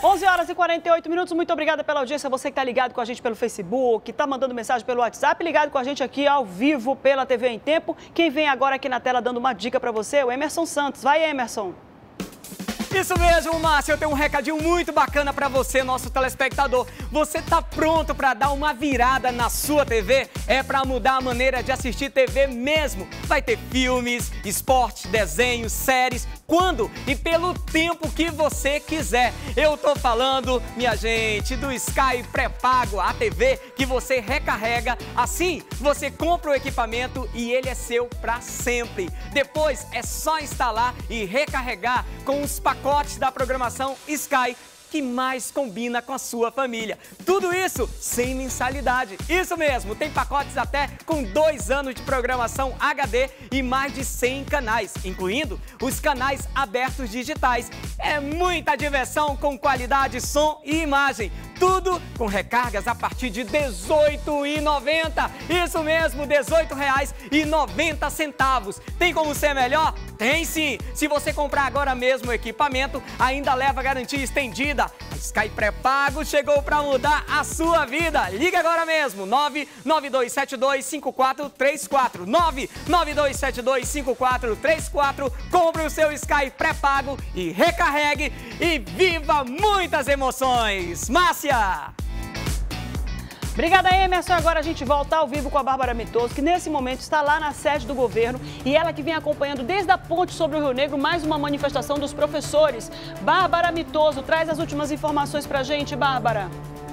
11h48, muito obrigada pela audiência, você que está ligado com a gente pelo Facebook, está mandando mensagem pelo WhatsApp, ligado com a gente aqui ao vivo pela TV em Tempo. Quem vem agora aqui na tela dando uma dica para você é o Emerson Santos. Vai, Emerson! Isso mesmo, Márcia, eu tenho um recadinho muito bacana para você, nosso telespectador. Você tá pronto para dar uma virada na sua TV? É para mudar a maneira de assistir TV mesmo. Vai ter filmes, esporte, desenhos, séries, quando e pelo tempo que você quiser. Eu tô falando, minha gente, do Sky pré-pago, a TV que você recarrega. Assim, você compra o equipamento e ele é seu para sempre. Depois é só instalar e recarregar com os pacotes da programação Sky que mais combina com a sua família. Tudo isso sem mensalidade. Isso mesmo, tem pacotes até com 2 anos de programação HD e mais de 100 canais, incluindo os canais abertos digitais. É muita diversão com qualidade, som e imagem. Tudo com recargas a partir de R$ 18,90. Isso mesmo, R$ 18,90. Tem como ser melhor? Tem sim! Se você comprar agora mesmo o equipamento, ainda leva garantia estendida. A Sky pré-pago chegou para mudar a sua vida. Liga agora mesmo, 992725434. 992725434. Compre o seu Sky pré-pago e recarregue e viva muitas emoções. Márcia! Obrigada, Emerson. Agora a gente volta ao vivo com a Bárbara Mitoso, que nesse momento está lá na sede do governo e ela que vem acompanhando desde a ponte sobre o Rio Negro mais uma manifestação dos professores. Bárbara Mitoso, traz as últimas informações pra gente, Bárbara.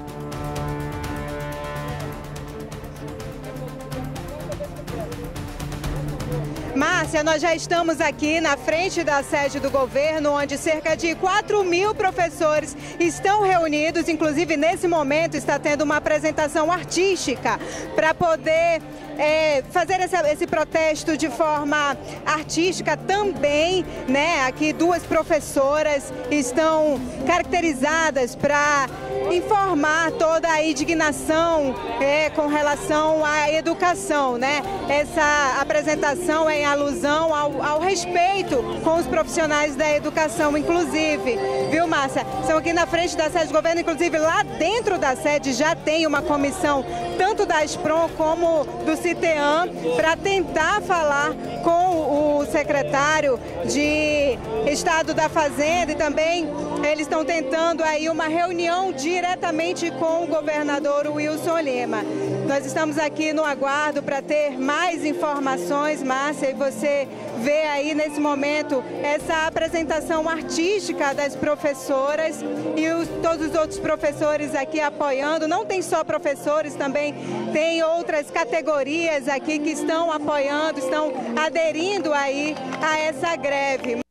Márcia, nós já estamos aqui na frente da sede do governo, onde cerca de 4.000 professores estão reunidos. Inclusive, nesse momento, está tendo uma apresentação artística para poder fazer esse protesto de forma artística também, né? Aqui 2 professoras estão caracterizadas para informar toda a indignação com relação à educação, né? Essa apresentação é em alusão ao respeito com os profissionais da educação, inclusive, viu, Márcia? São aqui na frente da sede do governo, inclusive lá dentro da sede já tem uma comissão, tanto da SPROM como do CITEAM, para tentar falar com o secretário de Estado da Fazenda e também eles estão tentando aí uma reunião diretamente com o governador Wilson Lima. Nós estamos aqui no aguardo para ter mais informações, Márcia, e você vê aí nesse momento essa apresentação artística das professoras e todos os outros professores aqui apoiando. Não tem só professores, também tem outras categorias aqui que estão apoiando, estão aderindo aí a essa greve.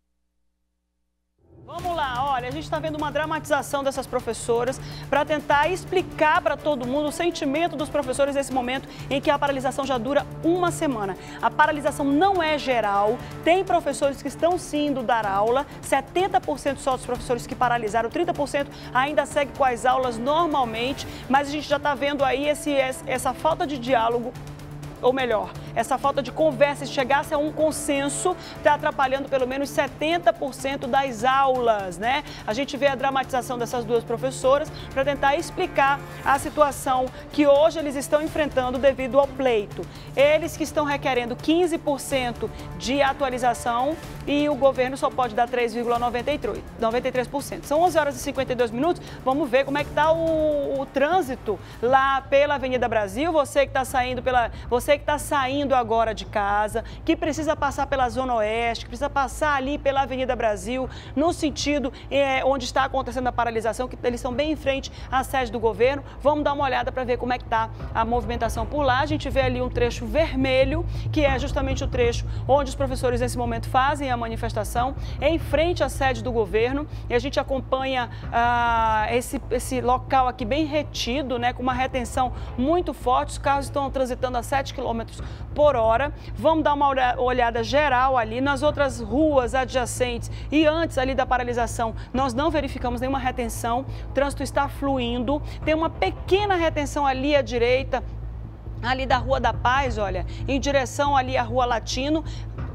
Vamos lá, olha, a gente está vendo uma dramatização dessas professoras para tentar explicar para todo mundo o sentimento dos professores nesse momento em que a paralisação já dura 1 semana. A paralisação não é geral, tem professores que estão sim indo dar aula, 70% só dos professores que paralisaram, 30% ainda segue com as aulas normalmente, mas a gente já está vendo aí essa falta de diálogo, ou melhor, essa falta de conversa, se chegasse a um consenso, está atrapalhando pelo menos 70% das aulas, né? A gente vê a dramatização dessas 2 professoras para tentar explicar a situação que hoje eles estão enfrentando devido ao pleito. Eles que estão requerendo 15% de atualização e o governo só pode dar 3,93%. São 11h52, vamos ver como é que está o trânsito lá pela Avenida Brasil. Você que está saindo agora de casa, que precisa passar pela Zona Oeste, que precisa passar ali pela Avenida Brasil, no sentido onde está acontecendo a paralisação, que eles estão bem em frente à sede do governo. Vamos dar uma olhada para ver como é que está a movimentação por lá. A gente vê ali um trecho vermelho, que é justamente o trecho onde os professores nesse momento fazem a manifestação, em frente à sede do governo, e a gente acompanha esse local aqui bem retido, né, com uma retenção muito forte. Os carros estão transitando a 7 km por hora. Vamos dar uma olhada geral ali nas outras ruas adjacentes e antes ali da paralisação. Nós não verificamos nenhuma retenção, o trânsito está fluindo, tem uma pequena retenção ali à direita, ali da Rua da Paz, olha, em direção ali à Rua Latino.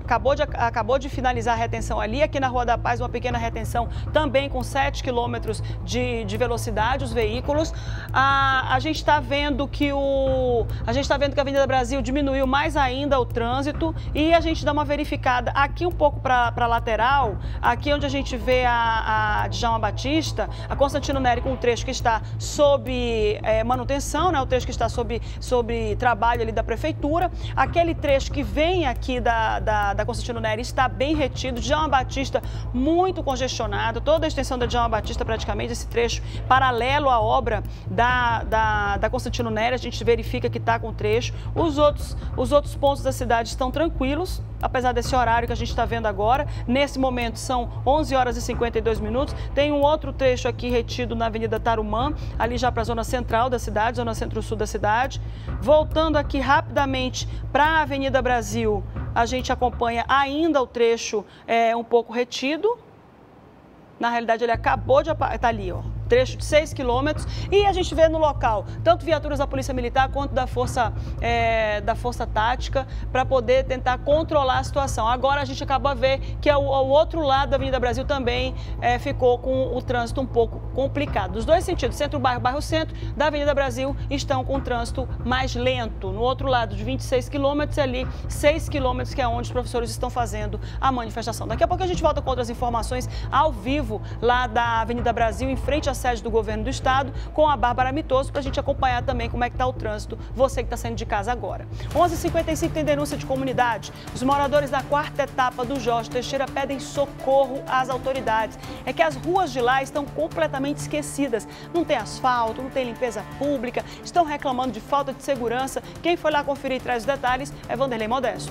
acabou de finalizar a retenção ali. Aqui na Rua da Paz, uma pequena retenção também com 7 quilômetros de velocidade, os veículos. A gente está vendo que a Avenida Brasil diminuiu mais ainda o trânsito e a gente dá uma verificada aqui um pouco para a lateral, aqui onde a gente vê a Djalma Batista, a Constantino Nery com um trecho que está sob manutenção, né? O trecho que está sob trabalho ali da prefeitura. Aquele trecho que vem aqui da Constantino Nery está bem retido, Djalma Batista muito congestionado, toda a extensão da Djalma Batista praticamente, esse trecho paralelo à obra da Constantino Nery, a gente verifica que está com trecho. Os outros pontos da cidade estão tranquilos, apesar desse horário que a gente está vendo agora. Nesse momento são 11 horas e 52 minutos. Tem um outro trecho aqui retido na Avenida Tarumã, ali já para a zona central da cidade, zona centro-sul da cidade. Voltando aqui rapidamente para a Avenida Brasil, a gente acompanha ainda o trecho um pouco retido. Na realidade, ele acabou de... Está ali, ó. Trecho de 6 quilômetros, e a gente vê no local tanto viaturas da Polícia Militar quanto da Força Tática para poder tentar controlar a situação. Agora a gente acaba de ver que o outro lado da Avenida Brasil também ficou com o trânsito um pouco complicado. Dos dois sentidos, centro-bairro, bairro-centro da Avenida Brasil estão com o trânsito mais lento. No outro lado, de 26 quilômetros, ali 6 quilômetros, que é onde os professores estão fazendo a manifestação. Daqui a pouco a gente volta com outras informações ao vivo lá da Avenida Brasil, em frente à sede do governo do estado, com a Bárbara Mitoso, para a gente acompanhar também como é que está o trânsito, você que está saindo de casa agora. 11h55 tem denúncia de comunidade. Os moradores da 4ª etapa do Jorge Teixeira pedem socorro às autoridades. É que as ruas de lá estão completamente esquecidas. Não tem asfalto, não tem limpeza pública, estão reclamando de falta de segurança. Quem foi lá conferir e traz os detalhes é Vanderlei Modesto.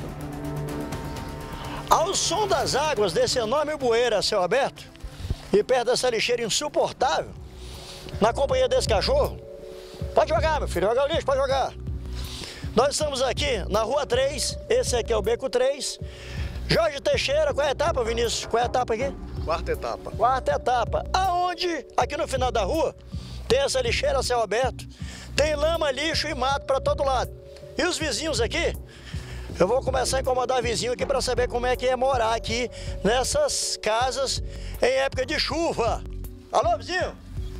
Ao som das águas desse enorme bueiro a céu aberto, e perto dessa lixeira insuportável, na companhia desse cachorro, pode jogar, meu filho, jogar o lixo, pode jogar. Nós estamos aqui na Rua 3, esse aqui é o Beco 3, Jorge Teixeira. Qual é a etapa, Vinícius? Qual é a etapa aqui? 4ª etapa. 4ª etapa, aonde, aqui no final da rua, tem essa lixeira a céu aberto, tem lama, lixo e mato para todo lado. E os vizinhos aqui? Eu vou começar a incomodar vizinho aqui para saber como é que é morar aqui nessas casas em época de chuva. Alô, vizinho?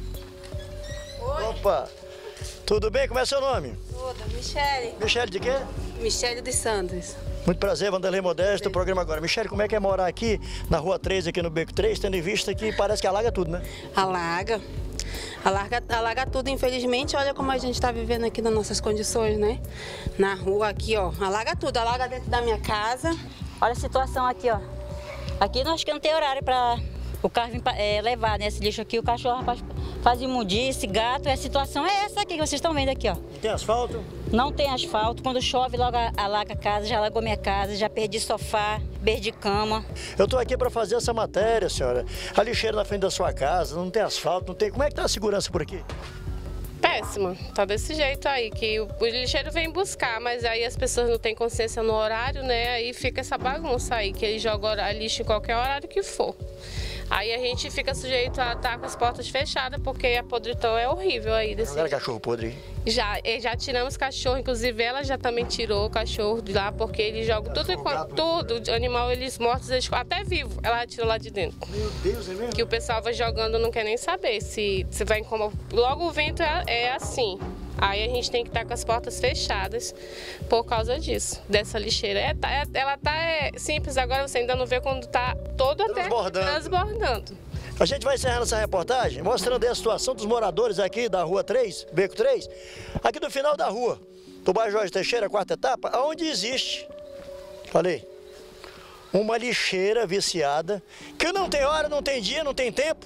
Oi. Opa, tudo bem? Como é seu nome? Tudo, Michele. Michele de quê? Michele dos Santos. Muito prazer, Vanderlei Modesto, o programa agora. Michele, como é que é morar aqui na Rua 3, aqui no Beco 3, tendo em vista que parece que alaga tudo, né? Alaga. Alaga tudo, infelizmente. Olha como a gente está vivendo aqui nas nossas condições, né? Na rua aqui, ó, alaga tudo. Alaga dentro da minha casa. Olha a situação aqui, ó. Aqui nós que não tem horário para o carro levar, né? Esse lixo aqui, o cachorro faz imundice, gato. E a situação é essa aqui que vocês estão vendo aqui, ó. Tem asfalto? Não tem asfalto. Quando chove, logo alaga a casa. Já alagou minha casa, já perdi sofá, perdi cama. Eu estou aqui para fazer essa matéria, senhora. A lixeira na frente da sua casa, não tem asfalto, não tem... Como é que tá a segurança por aqui? Péssima, tá desse jeito aí, que o lixeiro vem buscar, mas aí as pessoas não têm consciência no horário, né? Aí fica essa bagunça aí, que ele joga lixo em qualquer horário que for. Aí a gente fica sujeito a estar com as portas fechadas, porque a podridão é horrível aí. Jogaram cachorro podre? Já tiramos cachorro, inclusive ela já também tirou o cachorro de lá, porque eles jogam tudo, animal, eles mortos, eles, até vivo, ela tira lá de dentro. Meu Deus, é mesmo? Que o pessoal vai jogando, não quer nem saber se vai incomodar. Logo o vento é assim. Aí a gente tem que estar com as portas fechadas por causa disso, dessa lixeira. Ela tá simples, agora você ainda não vê quando tá todo transbordando. A gente vai encerrando essa reportagem, mostrando aí a situação dos moradores aqui da Rua 3, Beco 3, aqui do final da rua, do bairro Jorge Teixeira, 4ª etapa, onde existe, falei, uma lixeira viciada, que não tem hora, não tem dia, não tem tempo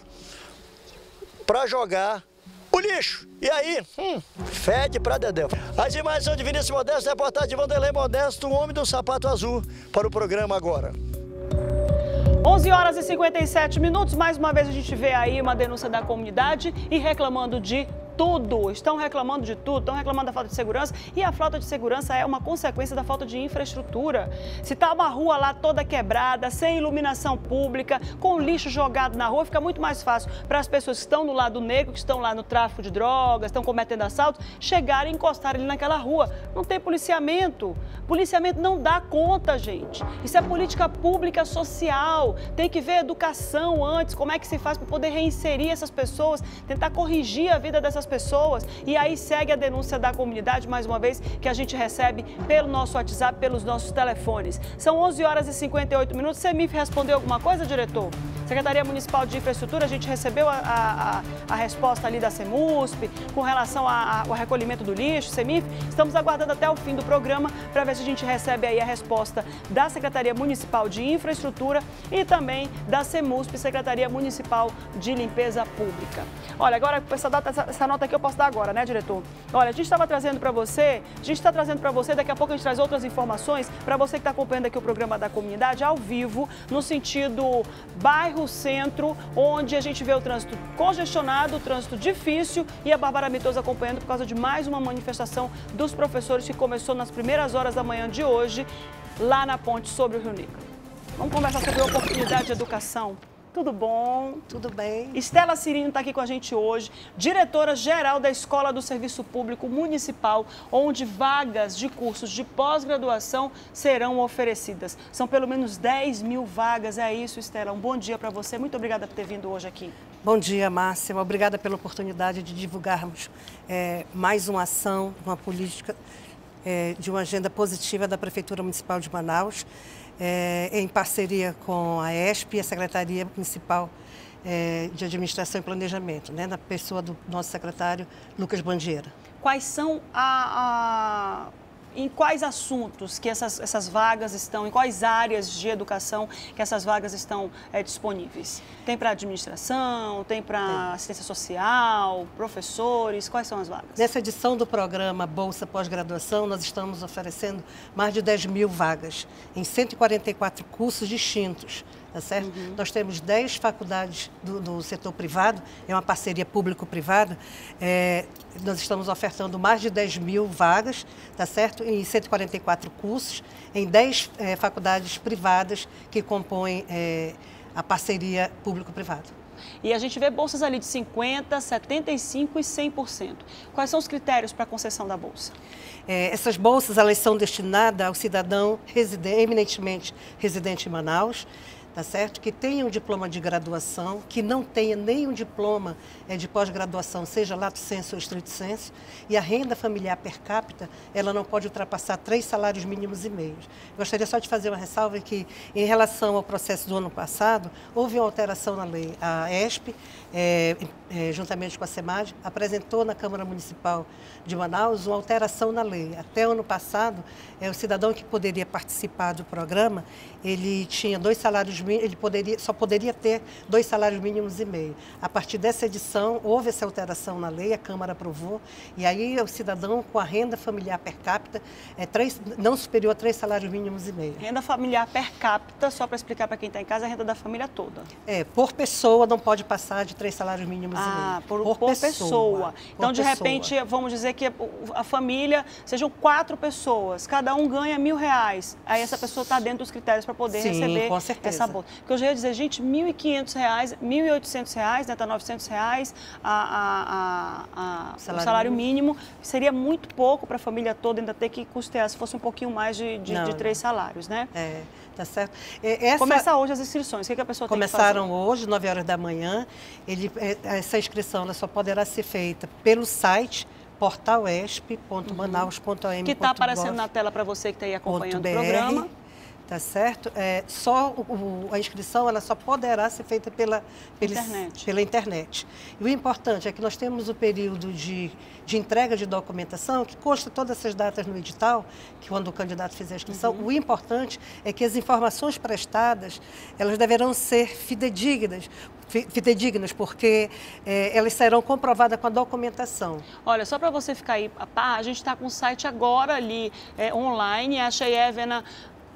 para jogar o lixo. E aí, fede pra dedéu. As imagens são de Vinícius Modesto, reportagem de Vanderlei Modesto, o homem do sapato azul, para o programa agora. 11 horas e 57 minutos, mais uma vez a gente vê aí uma denúncia da comunidade e reclamando de tudo, estão reclamando de tudo, estão reclamando da falta de segurança, e a falta de segurança é uma consequência da falta de infraestrutura. Se está uma rua lá toda quebrada, sem iluminação pública, com lixo jogado na rua, fica muito mais fácil para as pessoas que estão no lado negro, que estão lá no tráfico de drogas, estão cometendo assaltos, chegarem e encostarem ali naquela rua. Não tem policiamento. Policiamento não dá conta, gente. Isso é política pública social. Tem que ver educação antes, como é que se faz para poder reinserir essas pessoas, tentar corrigir a vida dessas pessoas. E aí segue a denúncia da comunidade, mais uma vez, que a gente recebe pelo nosso WhatsApp, pelos nossos telefones. São 11 horas e 58 minutos. CEMIF respondeu alguma coisa, diretor? Secretaria Municipal de Infraestrutura, a gente recebeu a resposta ali da CEMUSP com relação ao recolhimento do lixo, CEMIF. Estamos aguardando até o fim do programa para ver se a gente recebe aí a resposta da Secretaria Municipal de Infraestrutura e também da CEMUSP, Secretaria Municipal de Limpeza Pública. Olha, agora essa nota aqui eu posso dar agora, né, diretor? Olha, a gente estava trazendo para você, daqui a pouco a gente traz outras informações para você que está acompanhando aqui o programa da comunidade ao vivo, no sentido bairro-centro, onde a gente vê o trânsito congestionado, o trânsito difícil e a Bárbara Mitoso acompanhando por causa de mais uma manifestação dos professores que começou nas primeiras horas da manhã de hoje, lá na ponte sobre o Rio Negro. Vamos conversar sobre a oportunidade de educação. Tudo bom? Tudo bem. Estela Cirino está aqui com a gente hoje, diretora-geral da Escola do Serviço Público Municipal, onde vagas de cursos de pós-graduação serão oferecidas. São pelo menos 10 mil vagas, é isso, Estela. Um bom dia para você, muito obrigada por ter vindo hoje aqui. Bom dia, Márcia. Obrigada pela oportunidade de divulgarmos mais uma ação, uma política de uma agenda positiva da Prefeitura Municipal de Manaus, em parceria com a ESP e a Secretaria Municipal de Administração e Planejamento, né, na pessoa do nosso secretário Lucas Bandeira. Quais são em quais assuntos que essas vagas estão, em quais áreas de educação que essas vagas estão disponíveis? Tem para administração, tem para assistência social, professores, quais são as vagas? Nessa edição do programa Bolsa Pós-Graduação, nós estamos oferecendo mais de 10 mil vagas em 144 cursos distintos. Tá certo? Uhum. Nós temos 10 faculdades do setor privado, é uma parceria público-privada. Nós estamos ofertando mais de 10 mil vagas, tá certo? Em 144 cursos, em 10 faculdades privadas que compõem a parceria público-privada. E a gente vê bolsas ali de 50%, 75% e 100%. Quais são os critérios para a concessão da bolsa? Essas bolsas elas são destinadas ao cidadão eminentemente residente em Manaus, tá certo? Que tenha um diploma de graduação, que não tenha nenhum diploma de pós-graduação, seja lato sensu ou estrito sensu, e a renda familiar per capita, ela não pode ultrapassar 3 salários mínimos e meios. Gostaria só de fazer uma ressalva que, em relação ao processo do ano passado, houve uma alteração na lei. A ESP, juntamente com a SEMAD, apresentou na Câmara Municipal de Manaus uma alteração na lei. Até o ano passado, o cidadão que poderia participar do programa, ele tinha 2 salários mínimos, ele só poderia ter 2 salários mínimos e meio. A partir dessa edição, houve essa alteração na lei, a Câmara aprovou, e aí o cidadão com a renda familiar per capita não superior a 3 salários mínimos e meio. Renda familiar per capita, só para explicar para quem está em casa, é a renda da família toda. Por pessoa não pode passar de 3 salários mínimos e meio. Por pessoa. Então, de repente, vamos dizer que a família sejam 4 pessoas, cada um ganha R$1.000. Aí essa pessoa está dentro dos critérios para poder receber essa bolsa. Porque eu já ia dizer, gente, R$1.500, R$1.800, né, tá R$900 o salário mínimo. Seria muito pouco para a família toda ainda ter que custear, se fosse um pouquinho mais de 3 salários, né? Tá certo. Começa hoje as inscrições. O que a pessoa tem que fazer? Começaram hoje, 9 horas da manhã. Essa inscrição ela só poderá ser feita pelo site portalesp.manaus.am.gov.br. Que está aparecendo na tela para você que está aí acompanhando o programa. Tá certo? A inscrição ela só poderá ser feita pela internet. E o importante é que nós temos o período de entrega de documentação, que consta todas essas datas no edital, que quando o candidato fizer a inscrição. O importante é que as informações prestadas, elas deverão ser fidedignas, porque elas serão comprovadas com a documentação. Olha, só para você ficar aí, a gente está com o site agora ali online, a Cheyevena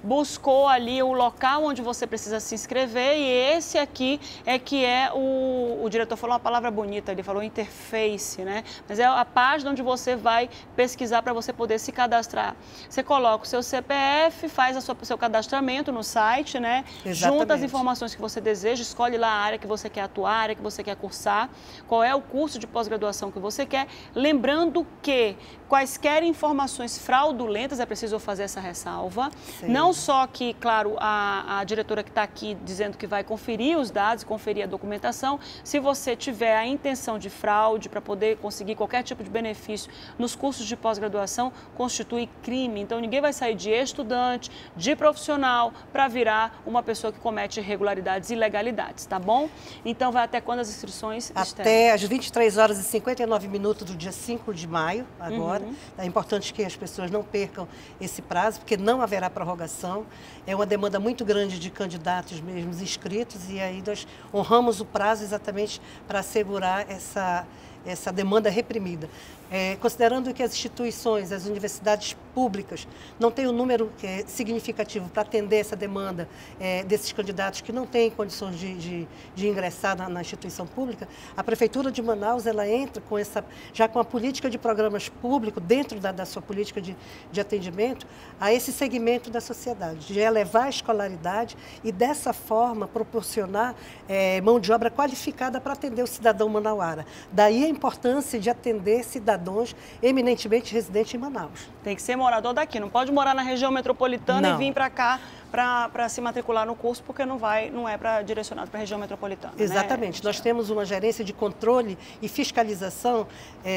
buscou ali o local onde você precisa se inscrever, e esse aqui é que é o diretor falou uma palavra bonita, ele falou interface, né? Mas é a página onde você vai pesquisar para você poder se cadastrar. Você coloca o seu CPF, faz o seu cadastramento no site, né? Exatamente. Junta as informações que você deseja, escolhe lá a área que você quer atuar, a área que você quer cursar, qual é o curso de pós-graduação que você quer. Lembrando que quaisquer informações fraudulentas, é preciso fazer essa ressalva. Sim. Não só que, claro, a diretora que está aqui dizendo que vai conferir os dados, conferir a documentação, se você tiver a intenção de fraude para poder conseguir qualquer tipo de benefício nos cursos de pós-graduação, constitui crime. Então, ninguém vai sair de estudante, de profissional, para virar uma pessoa que comete irregularidades e ilegalidades, tá bom? Então, vai até quando as inscrições estão? Até às 23 horas e 59 minutos do dia 5 de maio, agora. É importante que as pessoas não percam esse prazo, porque não haverá prorrogação. É uma demanda muito grande de candidatos mesmo inscritos, e aí nós honramos o prazo exatamente para assegurar essa demanda reprimida. Considerando que as instituições, as universidades públicas, não têm um número significativo para atender essa demanda desses candidatos que não têm condições de ingressar na instituição pública, a Prefeitura de Manaus ela entra já com a política de programas públicos, dentro da sua política de atendimento, a esse segmento da sociedade, de elevar a escolaridade e, dessa forma, proporcionar mão de obra qualificada para atender o cidadão manauara. Daí a importância de atender cidadãos eminentemente residentes em Manaus. Tem que ser morador daqui, não pode morar na região metropolitana e vir para cá para se matricular no curso, porque não é direcionado para a região metropolitana. Exatamente. Né? Nós temos uma gerência de controle e fiscalização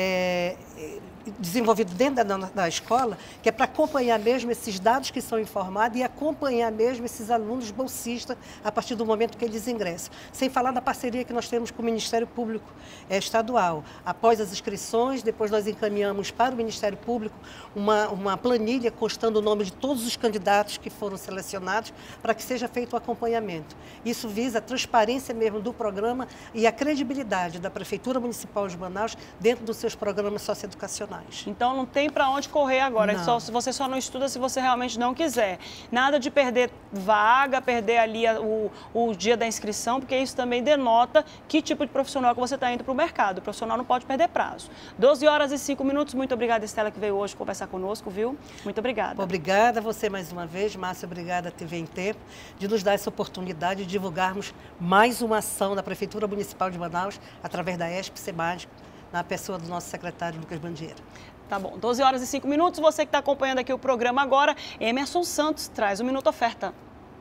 desenvolvido dentro da escola, que é para acompanhar mesmo esses dados que são informados e acompanhar mesmo esses alunos bolsistas a partir do momento que eles ingressam. Sem falar da parceria que nós temos com o Ministério Público Estadual. Após as inscrições, depois nós encaminhamos para o Ministério Público uma planilha constando o nome de todos os candidatos que foram selecionados para que seja feito o acompanhamento. Isso visa a transparência mesmo do programa e a credibilidade da Prefeitura Municipal de Manaus dentro dos seus programas socioeducacionais. Então não tem para onde correr agora, você só não estuda se você realmente não quiser. Nada de perder vaga, perder ali o dia da inscrição, porque isso também denota que tipo de profissional que você está indo para o mercado. O profissional não pode perder prazo. 12 horas e 5 minutos, muito obrigada, Estela, que veio hoje conversar conosco, viu? Muito obrigada. Obrigada a você mais uma vez, Márcia, obrigada à TV em Tempo, de nos dar essa oportunidade de divulgarmos mais uma ação da Prefeitura Municipal de Manaus, através da ESP-CEMAG, na pessoa do nosso secretário Lucas Bandeira. Tá bom, 12 horas e 5 minutos, você que está acompanhando aqui o programa agora, Emerson Santos traz o Minuto Oferta.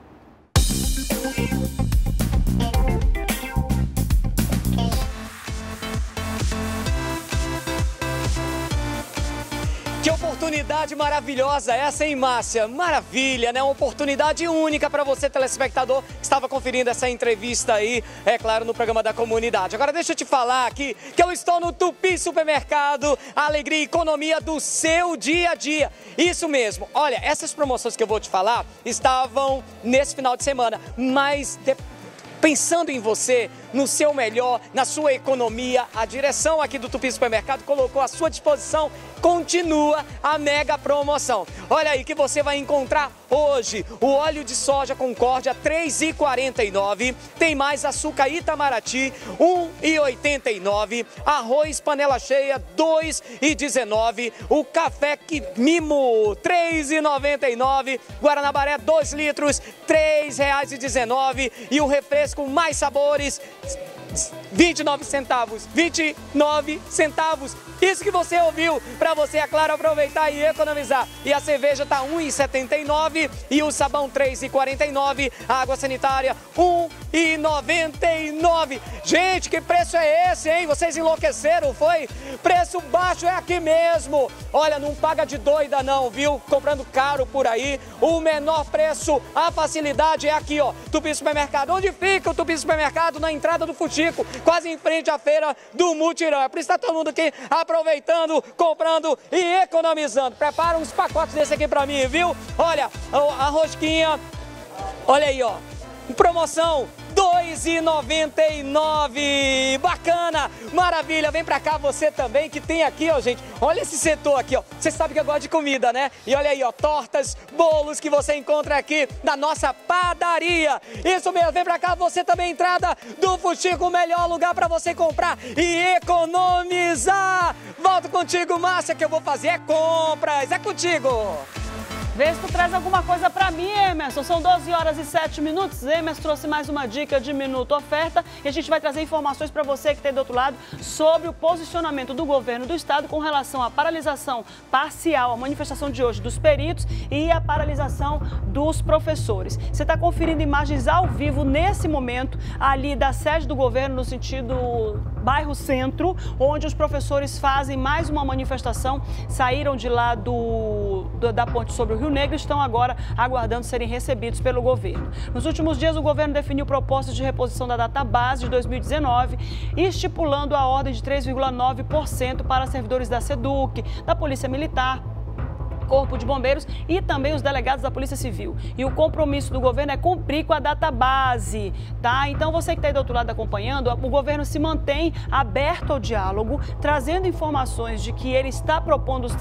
Que oportunidade maravilhosa essa, hein, Márcia? Maravilha, né? Uma oportunidade única para você, telespectador, que estava conferindo essa entrevista aí, é claro, no programa da comunidade. Agora deixa eu te falar aqui que eu estou no Tupi Supermercado, a alegria e economia do seu dia a dia. Isso mesmo. Olha, essas promoções que eu vou te falar estavam nesse final de semana, mas pensando em você, no seu melhor, na sua economia, a direção aqui do Tupi Supermercado colocou à sua disposição, continua a mega promoção. Olha aí que você vai encontrar hoje o óleo de soja Concórdia R$ 3,49, tem mais açúcar Itamaraty R$ 1,89, arroz panela cheia R$ 2,19, o café Mimo R$ 3,99, Guaranabaré 2 litros R$ 3,19 e o refresco Mais Sabores 29 centavos, 29 centavos. Isso que você ouviu, para você, é claro, aproveitar e economizar. E a cerveja tá R$ 1,79 e o sabão R$ 3,49, a água sanitária R$ 1,99. Gente, que preço é esse, hein? Vocês enlouqueceram, foi? Preço baixo é aqui mesmo. Olha, não paga de doida não, viu? Comprando caro por aí. O menor preço, a facilidade é aqui, ó. Tupi Supermercado. Onde fica o Tupi Supermercado? Na entrada do Futico, quase em frente à feira do Mutirão. É por isso que tá todo mundo aqui aproveitando, comprando e economizando. Prepara uns pacotes desse aqui pra mim, viu? Olha, a rosquinha, olha aí, ó. Promoção, R$ 6,99. Bacana, maravilha. Vem pra cá você também que tem aqui, ó, gente. Olha esse setor aqui, ó. Você sabe que eu gosto de comida, né? E olha aí, ó, tortas, bolos que você encontra aqui na nossa padaria. Isso mesmo, vem pra cá você também, entrada do Fuxico, o melhor lugar pra você comprar e economizar. Volto contigo, Márcia, que eu vou fazer compras. É contigo. Vê se tu traz alguma coisa pra mim, Emerson. São 12 horas e 7 minutos. Emerson trouxe mais uma dica de Minuto Oferta e a gente vai trazer informações para você que tem do outro lado sobre o posicionamento do governo do estado com relação à paralisação parcial, a manifestação de hoje dos peritos e a paralisação dos professores. Você está conferindo imagens ao vivo nesse momento ali da sede do governo no sentido bairro Centro, onde os professores fazem mais uma manifestação, saíram de lá da ponte sobre o Rio Negro e estão agora aguardando serem recebidos pelo governo. Nos últimos dias, o governo definiu propostas de reposição da database de 2019, estipulando a ordem de 3,9% para servidores da SEDUC, da Polícia Militar, Corpo de Bombeiros e também os delegados da Polícia Civil. E o compromisso do governo é cumprir com a database, tá? Então você que está aí do outro lado acompanhando, o governo se mantém aberto ao diálogo, trazendo informações de que ele está propondo os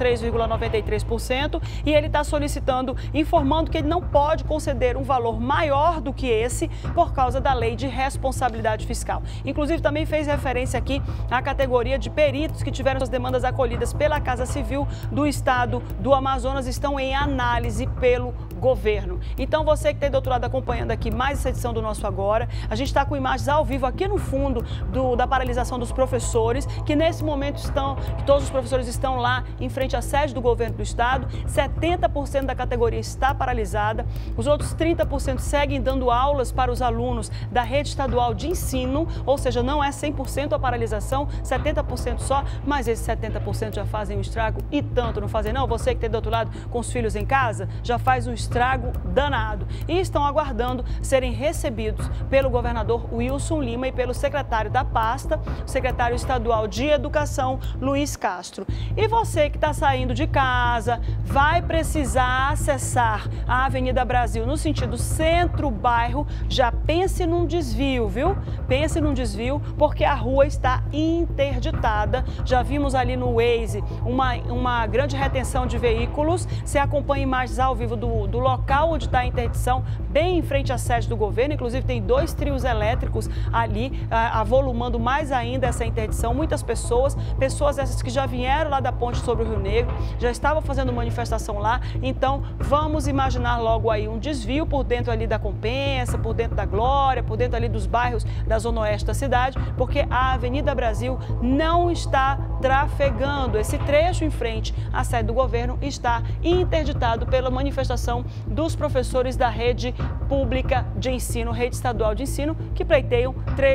3,93% e ele está solicitando, informando que ele não pode conceder um valor maior do que esse por causa da lei de responsabilidade fiscal. Inclusive também fez referência aqui à categoria de peritos que tiveram suas demandas acolhidas pela Casa Civil do Estado do Amazonas, estão em análise pelo governo. Então você que está do outro lado acompanhando aqui mais essa edição do Nosso Agora, a gente está com imagens ao vivo aqui no fundo da paralisação dos professores, que nesse momento todos os professores estão lá em frente à sede do governo do estado, 70% da categoria está paralisada, os outros 30% seguem dando aulas para os alunos da rede estadual de ensino, ou seja, não é 100% a paralisação, 70% só, mas esses 70% já fazem um estrago e tanto não fazem não. Você que tem do outro lado com os filhos em casa, já faz um estrago danado. E estão aguardando serem recebidos pelo governador Wilson Lima e pelo secretário da pasta, o secretário estadual de Educação, Luiz Castro. E você que está saindo de casa, vai precisar acessar a Avenida Brasil no sentido centro-bairro, já pense num desvio, viu? Pense num desvio, porque a rua está interditada. Já vimos ali no Waze uma grande retenção de veículos. Você acompanha imagens ao vivo do local onde está a interdição, bem em frente à sede do governo. Inclusive tem 2 trios elétricos ali, avolumando mais ainda essa interdição. Muitas pessoas essas que já vieram lá da ponte sobre o Rio Negro, já estavam fazendo manifestação lá. Então vamos imaginar logo aí um desvio por dentro ali da Compensa, por dentro da Glória, por dentro ali dos bairros da zona oeste da cidade, porque a Avenida Brasil não está trafegando. Esse trecho em frente à sede do governo está interditado pela manifestação dos professores da rede pública de ensino, rede estadual de ensino, que pleiteiam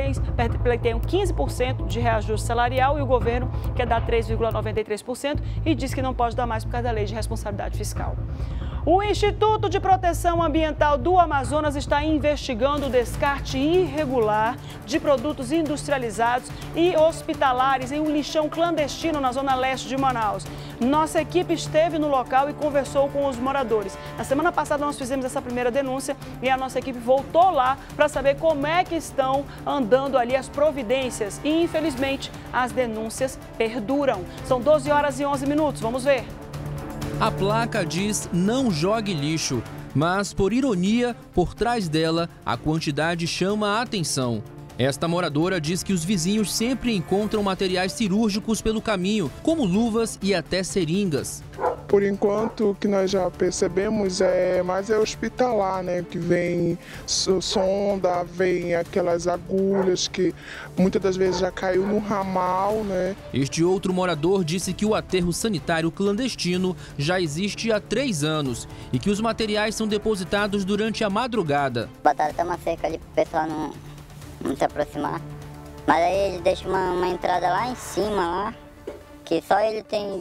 15% de reajuste salarial e o governo quer dar 3,93% e diz que não pode dar mais por causa da lei de responsabilidade fiscal. O Instituto de Proteção Ambiental do Amazonas está investigando o descarte irregular de produtos industrializados e hospitalares em um lixão clandestino na zona leste de Manaus. Nossa equipe esteve no local e conversou com os moradores. Na semana passada nós fizemos essa primeira denúncia e a nossa equipe voltou lá para saber como é que estão andando ali as providências e, infelizmente, as denúncias perduram. São 12 horas e 11 minutos, vamos ver. A placa diz não jogue lixo, mas, por ironia, por trás dela, a quantidade chama a atenção. Esta moradora diz que os vizinhos sempre encontram materiais cirúrgicos pelo caminho, como luvas e até seringas. Por enquanto, o que nós já percebemos é mais hospitalar, né? Que vem sonda, vem aquelas agulhas que muitas das vezes já caiu no ramal, né? Este outro morador disse que o aterro sanitário clandestino já existe há 3 anos e que os materiais são depositados durante a madrugada. Botaram até uma cerca ali para o pessoal não se aproximar. Mas aí ele deixa uma entrada lá em cima, lá, que só ele tem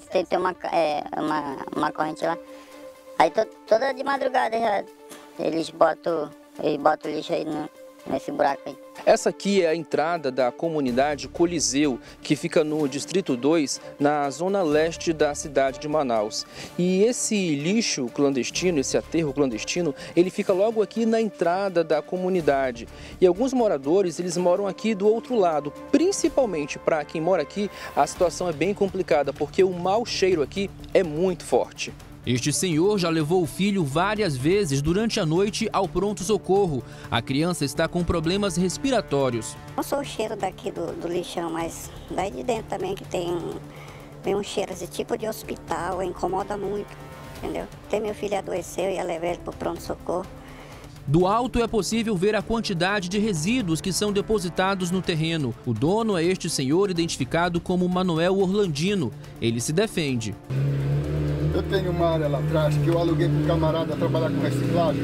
uma corrente lá. Aí toda de madrugada eles botam o lixo aí nesse buraco aí. Essa aqui é a entrada da comunidade Coliseu, que fica no Distrito 2, na zona leste da cidade de Manaus. E esse lixo clandestino, esse aterro clandestino, ele fica logo aqui na entrada da comunidade. E alguns moradores, eles moram aqui do outro lado. Principalmente para quem mora aqui, a situação é bem complicada, porque o mau cheiro aqui é muito forte. Este senhor já levou o filho várias vezes durante a noite ao pronto-socorro. A criança está com problemas respiratórios. Não sou o cheiro daqui do lixão, mas daí de dentro também que tem um cheiro esse tipo de hospital, incomoda muito, entendeu? Até meu filho adoeceu e ia levar ele para o pronto-socorro. Do alto é possível ver a quantidade de resíduos que são depositados no terreno. O dono é este senhor identificado como Manuel Orlandino. Ele se defende. Eu tenho uma área lá atrás que eu aluguei para um camarada trabalhar com reciclagem.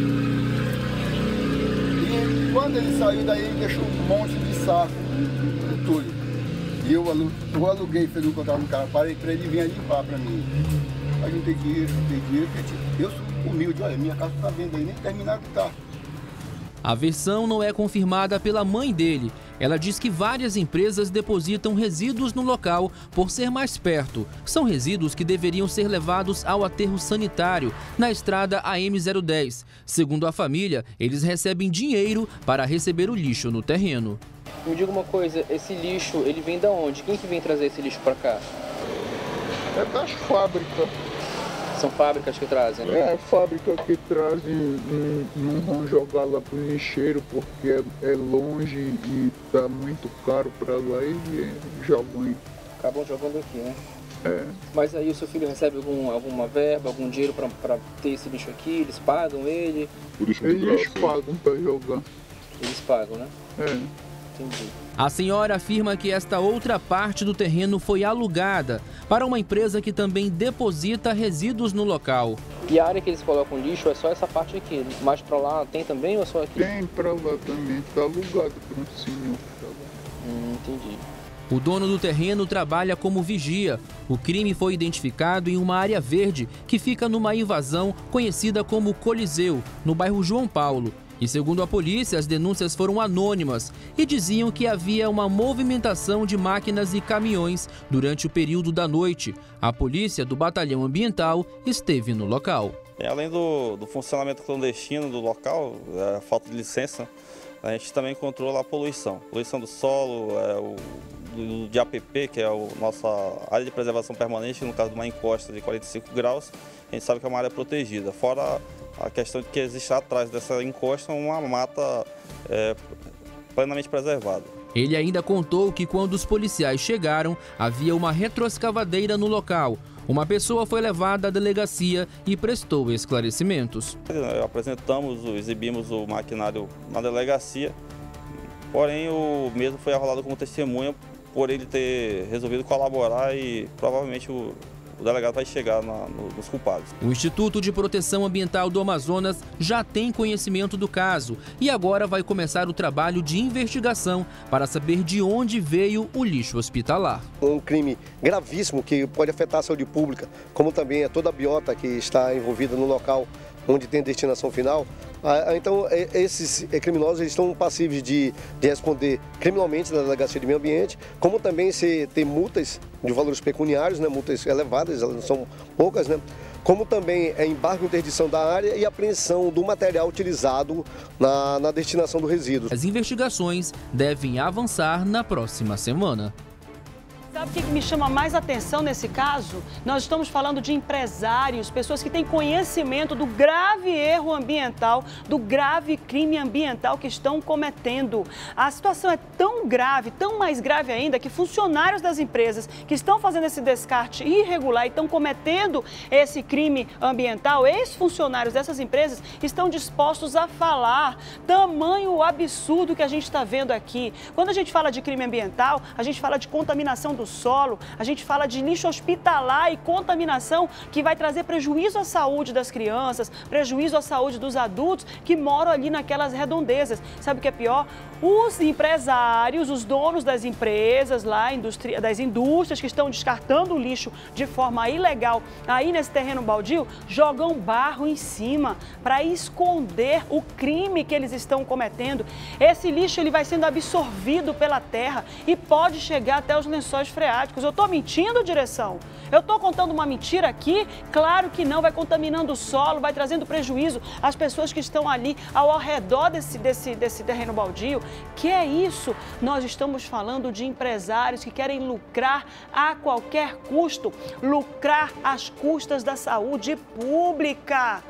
E quando ele saiu daí, ele deixou um monte de saco, entulho. E eu aluguei, fez um contrato com o cara, parei para ele vir limpar para mim. A gente tem dinheiro, eu sou humilde, olha, minha casa está vendo aí, nem terminado está. A versão não é confirmada pela mãe dele. Ela diz que várias empresas depositam resíduos no local por ser mais perto. São resíduos que deveriam ser levados ao aterro sanitário, na estrada AM010. Segundo a família, eles recebem dinheiro para receber o lixo no terreno. Me diga uma coisa, esse lixo, ele vem da onde? Quem que vem trazer esse lixo para cá? É das fábricas. São fábricas que trazem, né? É, fábrica que trazem, não vão jogar lá pro lixeiro porque é longe e tá muito caro para lá e jogam aí. Acabam jogando aqui, né? É. Mas aí o seu filho recebe alguma verba, algum dinheiro para ter esse lixo aqui? Eles pagam ele? Eles pagam para jogar. Eles pagam, né? É. Entendi. A senhora afirma que esta outra parte do terreno foi alugada para uma empresa que também deposita resíduos no local. E a área que eles colocam lixo é só essa parte aqui? Mais para lá tem também ou é só aqui? Tem para lá também, está alugado para um senhor. Entendi. O dono do terreno trabalha como vigia. O crime foi identificado em uma área verde que fica numa invasão conhecida como Coliseu, no bairro João Paulo. E segundo a polícia, as denúncias foram anônimas e diziam que havia uma movimentação de máquinas e caminhões durante o período da noite. A polícia do Batalhão Ambiental esteve no local. Além do funcionamento clandestino do local, a falta de licença, a gente também encontrou lá a poluição. Poluição do solo, de APP, que é a nossa área de preservação permanente, no caso de uma encosta de 45 graus, a gente sabe que é uma área protegida. Fora a questão de que existe atrás dessa encosta uma mata plenamente preservada. Ele ainda contou que quando os policiais chegaram, havia uma retroescavadeira no local. Uma pessoa foi levada à delegacia e prestou esclarecimentos. Exibimos o maquinário na delegacia, porém o mesmo foi arrolado como testemunha por ele ter resolvido colaborar e provavelmente o delegado vai chegar nos culpados. O Instituto de Proteção Ambiental do Amazonas já tem conhecimento do caso e agora vai começar o trabalho de investigação para saber de onde veio o lixo hospitalar. Um crime gravíssimo que pode afetar a saúde pública, como também toda a biota que está envolvida no local onde tem destinação final. Então, esses criminosos estão passíveis de responder criminalmente na Delegacia de Meio Ambiente, como também se tem multas de valores pecuniários, né, multas elevadas, elas não são poucas, né, como também embargo e interdição da área e apreensão do material utilizado na destinação do resíduo. As investigações devem avançar na próxima semana. Sabe o que me chama mais atenção nesse caso? Nós estamos falando de empresários, pessoas que têm conhecimento do grave erro ambiental, do grave crime ambiental que estão cometendo. A situação é tão grave, tão mais grave ainda, que funcionários das empresas que estão fazendo esse descarte irregular e estão cometendo esse crime ambiental, ex-funcionários dessas empresas, estão dispostos a falar. Tamanho absurdo que a gente está vendo aqui. Quando a gente fala de crime ambiental, a gente fala de contaminação do solo, a gente fala de lixo hospitalar e contaminação que vai trazer prejuízo à saúde das crianças, prejuízo à saúde dos adultos que moram ali naquelas redondezas. Sabe o que é pior? Os empresários, os donos das empresas lá, das indústrias que estão descartando o lixo de forma ilegal aí nesse terreno baldio, jogam barro em cima para esconder o crime que eles estão cometendo. Esse lixo ele vai sendo absorvido pela terra e pode chegar até os lençóis freáticos. Eu estou mentindo, direção? Eu estou contando uma mentira aqui? Claro que não, vai contaminando o solo, vai trazendo prejuízo às pessoas que estão ali ao redor desse terreno baldio. Que é isso? Nós estamos falando de empresários que querem lucrar a qualquer custo, lucrar às custas da saúde pública.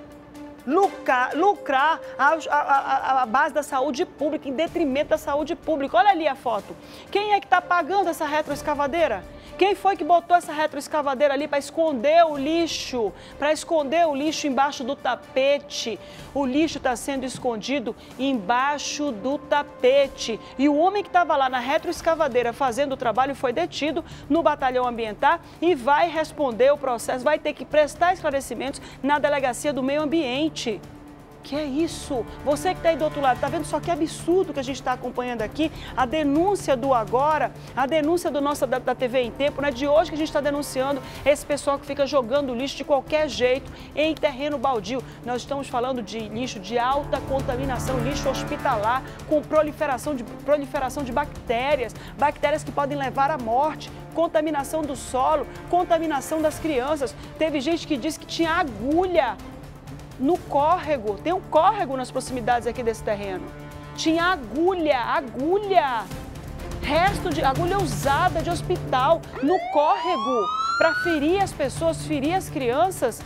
Lucrar a base da saúde pública, em detrimento da saúde pública. Olha ali a foto. Quem é que está pagando essa retroescavadeira? Quem foi que botou essa retroescavadeira ali para esconder o lixo? Para esconder o lixo embaixo do tapete. O lixo está sendo escondido embaixo do tapete. E o homem que estava lá na retroescavadeira fazendo o trabalho foi detido no batalhão ambiental e vai responder o processo, vai ter que prestar esclarecimentos na delegacia do meio ambiente. Que é isso? Você que está aí do outro lado, está vendo só que absurdo que a gente está acompanhando aqui? A denúncia do agora, a denúncia da TV em Tempo, né? De hoje que a gente está denunciando esse pessoal que fica jogando lixo de qualquer jeito em terreno baldio. Nós estamos falando de lixo de alta contaminação, lixo hospitalar, com proliferação de bactérias, bactérias que podem levar à morte, contaminação do solo, contaminação das crianças. Teve gente que disse que tinha agulha no córrego, tem um córrego nas proximidades aqui desse terreno. Tinha agulha, resto de agulha usada de hospital no córrego para ferir as pessoas, ferir as crianças.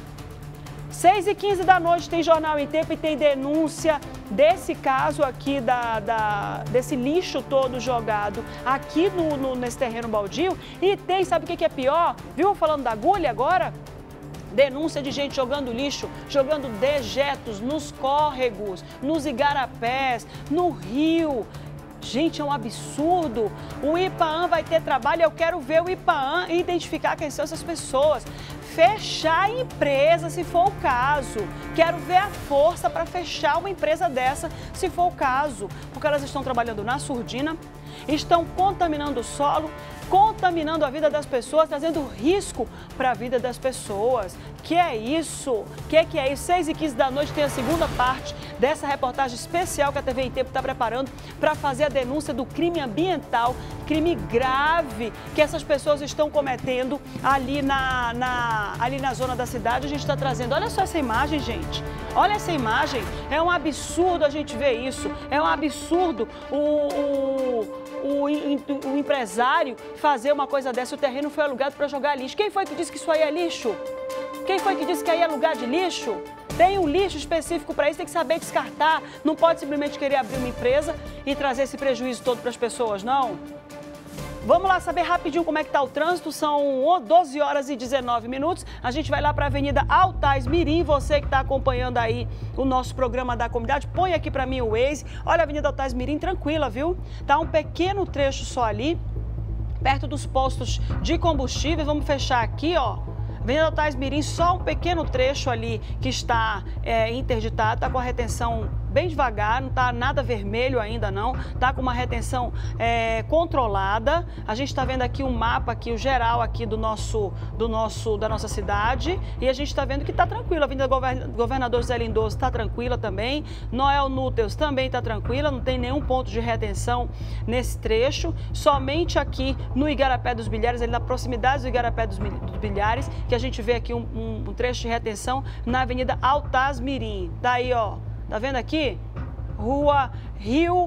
6h15 da noite tem Jornal em Tempo e tem denúncia desse caso aqui, desse lixo todo jogado aqui nesse terreno baldio. E tem, sabe o que é pior? Viu falando da agulha agora? Denúncia de gente jogando lixo, jogando dejetos nos córregos, nos igarapés, no rio. Gente, é um absurdo. O IPAAM vai ter trabalho, eu quero ver o IPAAM identificar quem são essas pessoas. Fechar a empresa, se for o caso. Quero ver a força para fechar uma empresa dessa, se for o caso. Porque elas estão trabalhando na surdina, estão contaminando o solo, contaminando a vida das pessoas, trazendo risco para a vida das pessoas. Que é isso? Que é isso? 6h15 da noite tem a segunda parte dessa reportagem especial que a TV em Tempo está preparando para fazer a denúncia do crime ambiental, crime grave que essas pessoas estão cometendo ali na zona da cidade. A gente está trazendo, olha só essa imagem, gente. Olha essa imagem, é um absurdo a gente ver isso, é um absurdo o empresário fazer uma coisa dessa. O terreno foi alugado para jogar lixo. Quem foi que disse que isso aí é lixo? Quem foi que disse que aí é lugar de lixo? Tem um lixo específico para isso, tem que saber descartar. Não pode simplesmente querer abrir uma empresa e trazer esse prejuízo todo para as pessoas, não. Vamos lá saber rapidinho como é que está o trânsito. São 12h19. A gente vai lá para a Avenida Altais Mirim. Você que está acompanhando aí o nosso programa da comunidade, põe aqui para mim o Waze. Olha a Avenida Altais Mirim, tranquila, viu? Tá um pequeno trecho só ali, perto dos postos de combustíveis. Vamos fechar aqui, ó. Avenida Altais Mirim, só um pequeno trecho ali que está interditado, está com a retenção bem devagar, não está nada vermelho ainda não, está com uma retenção controlada. A gente está vendo aqui um mapa, aqui, o geral aqui da nossa cidade, e a gente está vendo que está tranquilo. A Avenida Governador Zé Lindoso está tranquila também, Noel Núteus também está tranquila, não tem nenhum ponto de retenção nesse trecho, somente aqui no Igarapé dos Bilhares, ali na proximidade do Igarapé dos Bilhares, que a gente vê aqui um trecho de retenção na Avenida Altais Mirim. Daí, ó, tá vendo aqui? Rua Rio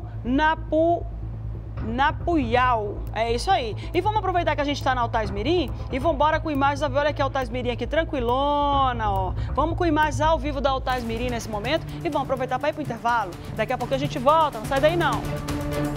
Napuyal. É isso aí. E vamos aproveitar que a gente está na Altais Mirim e vamos embora com imagens. Olha aqui a Altais Mirim aqui, tranquilona, ó. Vamos com imagens ao vivo da Altais Mirim nesse momento e vamos aproveitar para ir para o intervalo. Daqui a pouco a gente volta, não sai daí não.